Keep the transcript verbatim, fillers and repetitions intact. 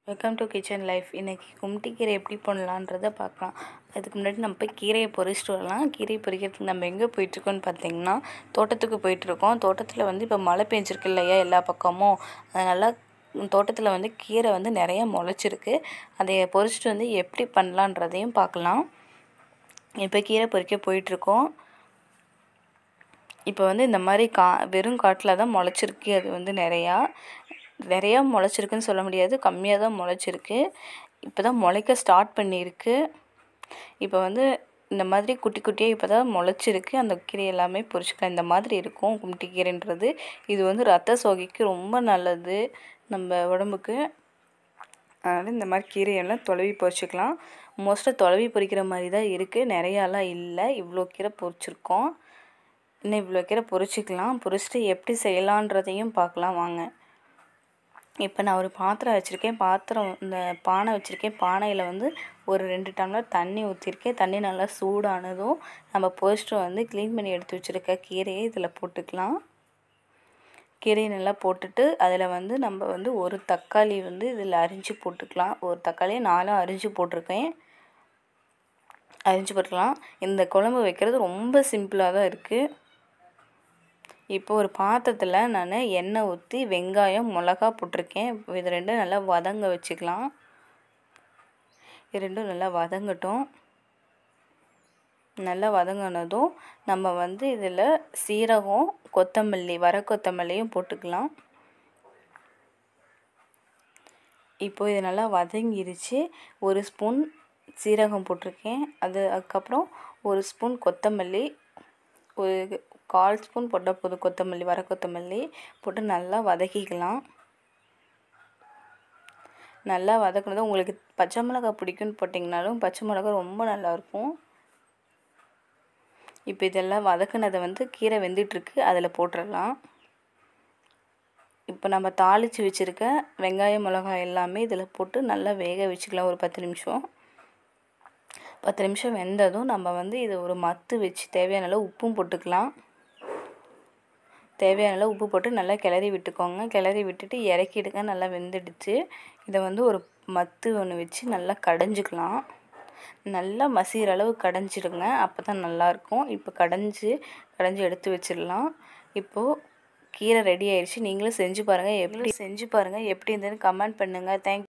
Welcome to kitchen life. இன்றைக்கி கும்ட்டி கீரை எப்படி பண்ணலான்றதை பார்க்கலாம். அதுக்கு முன்னாடி நம்ம போய் கீரையை பொறிச்சிட்டு வரலாம். கீரை பொறிக்கிறதுக்கு நம்ம எங்கே போயிட்டுருக்கோன்னு பார்த்தீங்கன்னா, தோட்டத்துக்கு போயிட்டுருக்கோம். தோட்டத்தில் வந்து இப்போ மழை பெஞ்சிருக்கு இல்லையா எல்லா பக்கமும், அதனால் தோட்டத்தில் வந்து கீரை வந்து நிறையா முளைச்சிருக்கு. அதை பொறிச்சிட்டு வந்து எப்படி பண்ணலான்றதையும் பார்க்கலாம். இப்போ கீரை பொறிக்க போயிட்டுருக்கோம். இப்போ வந்து இந்த மாதிரி கா வெறும் காட்டில் தான் முளைச்சிருக்கு. அது வந்து நிறையா நிறையா முளைச்சிருக்குன்னு சொல்ல முடியாது, கம்மியாக தான் முளைச்சிருக்கு. இப்போ தான் முளைக்க ஸ்டார்ட் பண்ணியிருக்கு. இப்போ வந்து இந்த மாதிரி குட்டி குட்டியாக இப்போ தான் முளைச்சிருக்கு. அந்த கீரை எல்லாமே பொறிச்சிக்கலாம். இந்த மாதிரி இருக்கும் கும்ட்டி கீரைன்றது. இது வந்து ரத்த சோகைக்கு ரொம்ப நல்லது நம்ம உடம்புக்கு. அதனால் இந்த மாதிரி கீரையெல்லாம் தொலைவி பொறிச்சிக்கலாம். மோஸ்ட்டாக தொலைவி பொறிக்கிற மாதிரி தான் இருக்குது, நிறையாலாம் இல்லை. இவ்வளோ கீரை பொறிச்சிருக்கோம். இன்னும் இவ்வளோ கீரை பொறிச்சிக்கலாம். பொறிச்சிட்டு எப்படி செய்யலான்றதையும் பார்க்கலாம் வாங்க. இப்போ நான் ஒரு பாத்திரம் வச்சுருக்கேன். பாத்திரம் இந்த பானை வச்சுருக்கேன். பானையில் வந்து ஒரு ரெண்டு டம்ளர் தண்ணி ஊற்றிருக்கேன். தண்ணி நல்லா சூடானதும் நம்ம பொறிச்சிட்டு வந்து க்ளீன் பண்ணி எடுத்து வச்சுருக்க கீரையை இதில் போட்டுக்கலாம். கீரையை நல்லா போட்டுட்டு அதில் வந்து நம்ம வந்து ஒரு தக்காளி வந்து இதில் அரிஞ்சு போட்டுக்கலாம். ஒரு தக்காளியை நாலும் அரிஞ்சு போட்டிருக்கேன். அரிஞ்சு போட்டுக்கலாம். இந்த குழம்பு வைக்கிறது ரொம்ப சிம்பிளாக தான் இருக்குது. இப்போ ஒரு பாத்திரத்தில் நான் எண்ணெய் ஊற்றி வெங்காயம் மிளகா போட்டிருக்கேன். இது ரெண்டும் நல்லா வதங்க வச்சுக்கலாம். இது ரெண்டும் நல்லா வதங்கட்டும். நல்லா வதங்கினதும் நம்ம வந்து இதில் சீரகம், கொத்தமல்லி, வர கொத்தமல்லியும் போட்டுக்கலாம். இப்போ இது நல்லா வதங்கிருச்சு. ஒரு ஸ்பூன் சீரகம் போட்டிருக்கேன். அது அதுக்கப்புறம் ஒரு ஸ்பூன் கொத்தமல்லி, ஒரு கால் ஸ்பூன் போட்டால் போதும். கொத்தமல்லி, வர கொத்தமல்லி போட்டு நல்லா வதக்கிக்கலாம். நல்லா வதக்கினதும் உங்களுக்கு பச்சை மிளகா பிடிக்குன்னு போட்டிங்கனாலும் பச்சை மிளகா ரொம்ப நல்லாயிருக்கும். இப்போ இதெல்லாம் வதக்கினதை வந்து கீரை வெந்துட்டுருக்கு, அதில் போட்டுடலாம். இப்போ நம்ம தாளித்து வச்சுருக்க வெங்காயம் மிளகாய் எல்லாமே இதில் போட்டு நல்லா வேக வச்சுக்கலாம். ஒரு பத்து நிமிஷம் பத்து நிமிஷம் வெந்ததும் நம்ம வந்து இதை ஒரு மத்து வச்சு தேவையான அளவு உப்பும் போட்டுக்கலாம். தேவையான அளவு உப்பு போட்டு நல்லா கிளறி விட்டுக்கோங்க. கிளறி விட்டுட்டு இறக்கிடுங்க. நல்லா வெந்துடுச்சு. இதை வந்து ஒரு மத்து ஒன்று வச்சு நல்லா கடைஞ்சிக்கலாம். நல்லா மசிகிற அளவு கடைஞ்சிடுங்க, அப்போ தான் நல்லாயிருக்கும். இப்போ கடைஞ்சி கடைஞ்சி எடுத்து வச்சிடலாம். இப்போது கீரை ரெடி ஆயிடுச்சு. நீங்களும் செஞ்சு பாருங்கள். எப்படி செஞ்சு பாருங்கள் எப்படி இருந்ததுன்னு கமெண்ட் பண்ணுங்கள். தேங்க்